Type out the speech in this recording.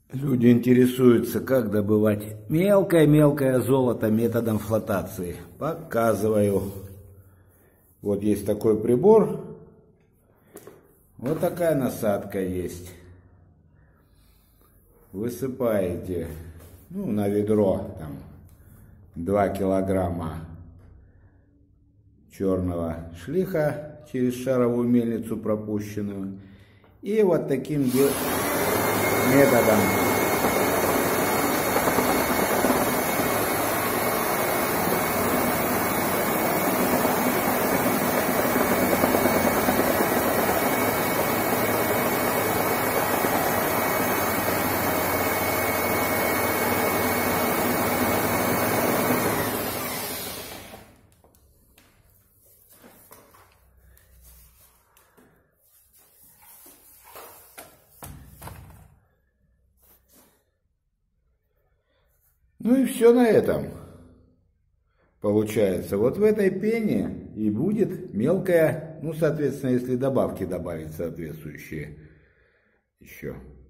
Люди интересуются, как добывать мелкое-мелкое золото методом флотации. Показываю. Вот есть такой прибор. Вот такая насадка есть. Высыпаете, на ведро там 2 килограмма черного шлиха через шаровую мельницу пропущенную. И вот таким методом Ну и все на этом. Получается, вот в этой пене и будет мелкая, соответственно, если добавки добавить соответствующие еще.